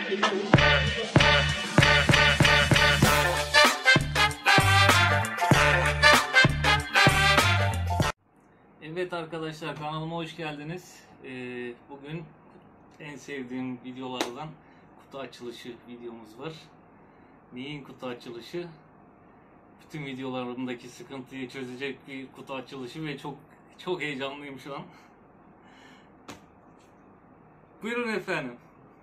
Evet arkadaşlar, kanalıma hoş geldiniz. Bugün en sevdiğim videolardan kutu açılışı videomuz var. Neyin kutu açılışı? Bütün videolarımdaki sıkıntıyı çözecek bir kutu açılışı ve çok heyecanlıyım şu an. Buyurun efendim.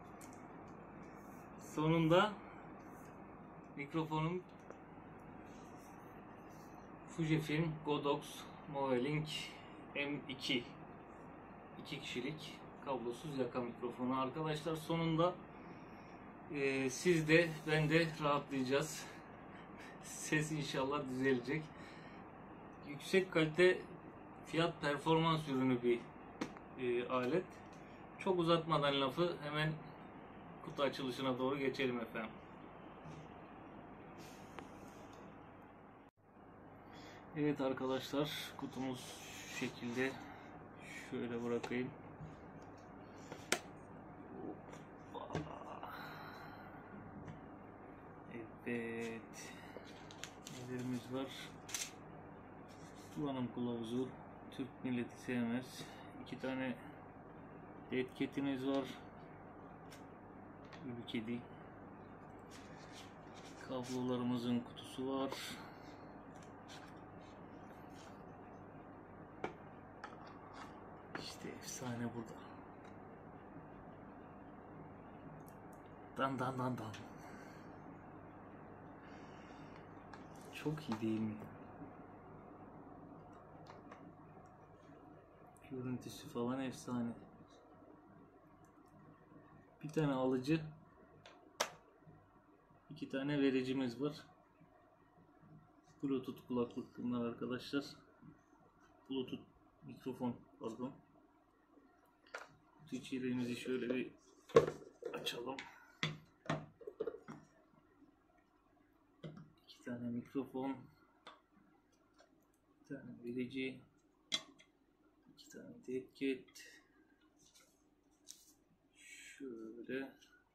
Sonunda mikrofonum Fujifilm Godox Movelink M2 2 kişilik kablosuz yaka mikrofonu. Arkadaşlar sonunda siz de ben de rahatlayacağız. Ses inşallah düzelecek. Yüksek kalite fiyat performans ürünü bir alet. Çok uzatmadan lafı hemen kutu açılışına doğru geçelim efendim. Evet arkadaşlar, kutumuz şu şekilde, şöyle bırakayım. Evet, nelerimiz var? Kullanım kılavuzu, Türk milleti sevmez. 2 tane etiketimiz var. Ölü kedi. Kablolarımızın kutusu var. İşte efsane burada. Dan. Çok iyi değil mi? Görüntüsü falan efsane. Bir tane alıcı, 2 tane vericimiz var. Bluetooth kulaklık bunlar arkadaşlar. Bluetooth mikrofon, pardon. Kutu içeriğimizi şöyle bir açalım. 2 tane mikrofon, 1 tane verici, 2 tane etiket. Şöyle.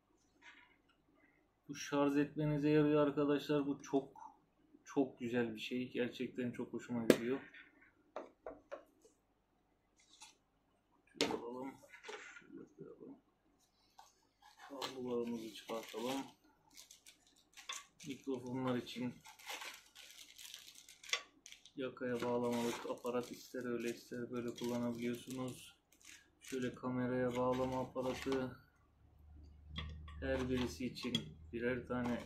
Bu şarj etmenize yarıyor arkadaşlar. Bu çok güzel bir şey. Gerçekten çok hoşuma gidiyor. Şöyle alalım. Şöyle koyalım. Kablolarımızı çıkartalım. Mikrofonlar için yakaya bağlamalık aparat, ister öyle ister böyle kullanabiliyorsunuz. Şöyle kameraya bağlama aparatı. Her birisi için birer tane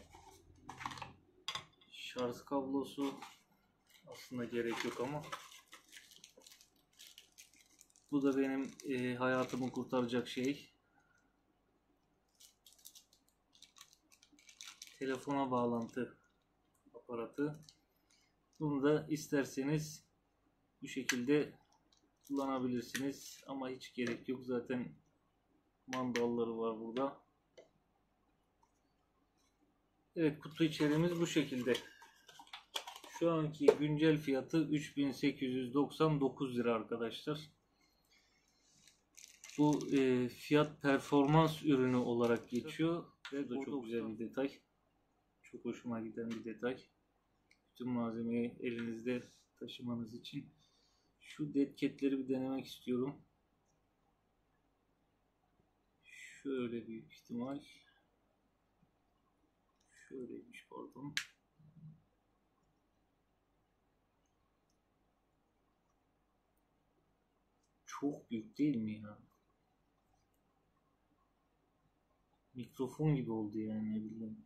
şarj kablosu. Aslında gerek yok ama bu da benim hayatımı kurtaracak şey. Telefona bağlantı aparatı. Bunu da isterseniz bu şekilde kullanabilirsiniz ama hiç gerek yok, zaten mandalları var burada. Evet, kutu içeriğimiz bu şekilde. Şu anki güncel fiyatı 3899 lira arkadaşlar. Bu fiyat performans ürünü olarak geçiyor. Ve bu da çok güzel bir detay. Çok hoşuma giden bir detay. Bütün malzemeyi elinizde taşımanız için. Şu deadcat'leri bir denemek istiyorum. Şöyle büyük ihtimal. Şöyleymiş, pardon. Çok büyük değil mi ya? Mikrofon gibi oldu yani, ne bileyim.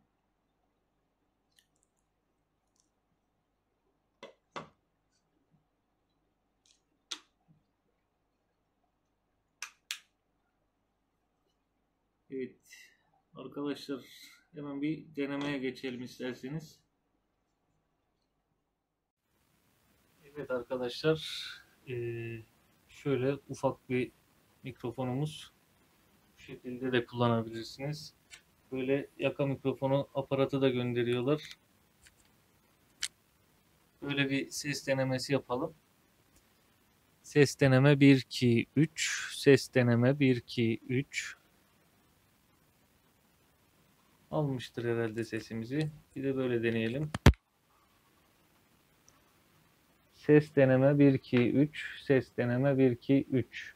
Evet arkadaşlar, hemen bir denemeye geçelim isterseniz. Evet arkadaşlar, şöyle ufak bir mikrofonumuz. Bu şekilde de kullanabilirsiniz. Böyle yaka mikrofonu aparatı da gönderiyorlar. Böyle bir ses denemesi yapalım. Ses deneme 1 2 3. Ses deneme 1 2 3. Almıştır herhalde sesimizi. Bir de böyle deneyelim. Ses deneme 1 2 3. Ses deneme 1 2 3.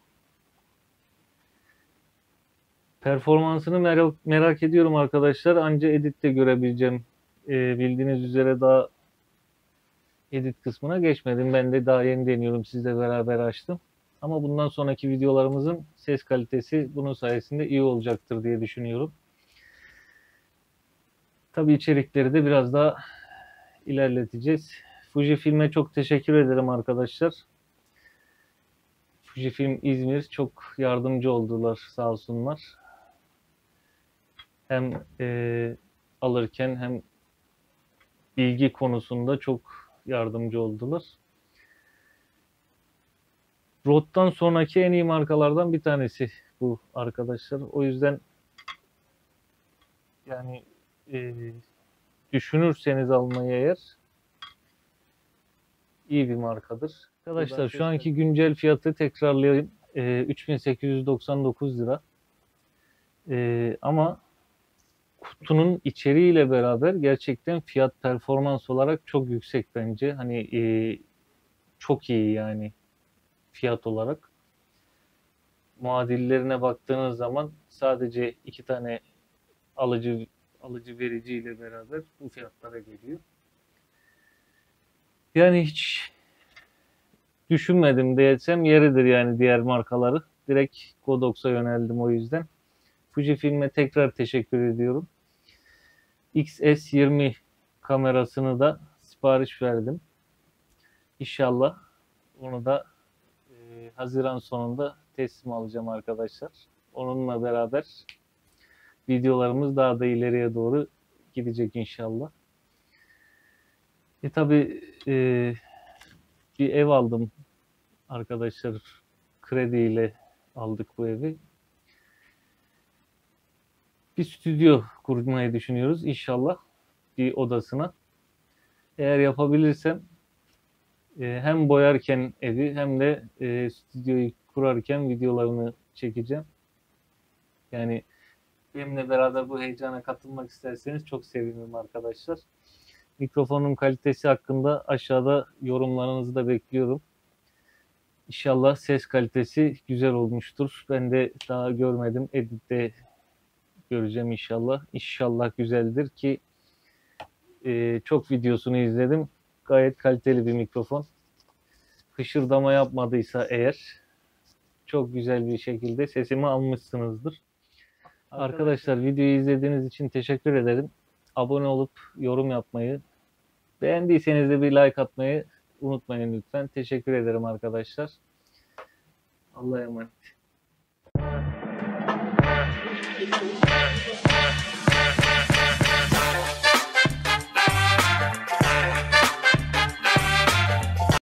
Performansını merak ediyorum arkadaşlar. Anca editte görebileceğim. Bildiğiniz üzere daha edit kısmına geçmedim. Ben de daha yeni deniyorum. Sizle beraber açtım. Ama bundan sonraki videolarımızın ses kalitesi bunun sayesinde iyi olacaktır diye düşünüyorum. Tabii içerikleri de biraz daha ilerleteceğiz. Fujifilm'e çok teşekkür ederim arkadaşlar. Fujifilm İzmir çok yardımcı oldular, sağ olsunlar. Hem alırken hem bilgi konusunda çok yardımcı oldular. Rode'dan sonraki en iyi markalardan bir tanesi bu arkadaşlar. O yüzden yani düşünürseniz almayı eğer iyi bir markadır. Arkadaşlar şu anki güncel fiyatı tekrarlayayım. 3899 lira. Ama kutunun içeriğiyle beraber gerçekten fiyat performans olarak çok yüksek bence. Hani çok iyi yani fiyat olarak. Muadillerine baktığınız zaman sadece 2 tane alıcı verici ile beraber bu fiyatlara geliyor. Yani hiç düşünmedim desem yeridir yani diğer markaları. Direkt Godox'a yöneldim o yüzden. Fujifilm'e tekrar teşekkür ediyorum. XS20 kamerasını da sipariş verdim. İnşallah onu da Haziran sonunda teslim alacağım arkadaşlar. Onunla beraber videolarımız daha da ileriye doğru gidecek inşallah. Tabii bir ev aldım arkadaşlar. Krediyle aldık bu evi. Bir stüdyo kurmayı düşünüyoruz inşallah bir odasına. Eğer yapabilirsem hem boyarken evi hem de stüdyoyu kurarken videolarını çekeceğim. Yani benimle beraber bu heyecana katılmak isterseniz çok sevinirim arkadaşlar. Mikrofonun kalitesi hakkında aşağıda yorumlarınızı da bekliyorum. İnşallah ses kalitesi güzel olmuştur. Ben de daha görmedim. Editte göreceğim inşallah. İnşallah güzeldir ki çok videosunu izledim. Gayet kaliteli bir mikrofon. Hışırdama yapmadıysa eğer çok güzel bir şekilde sesimi almışsınızdır. Arkadaşlar videoyu izlediğiniz için teşekkür ederim. Abone olup yorum yapmayı, beğendiyseniz de bir like atmayı unutmayın lütfen. Teşekkür ederim arkadaşlar. Allah'a emanet.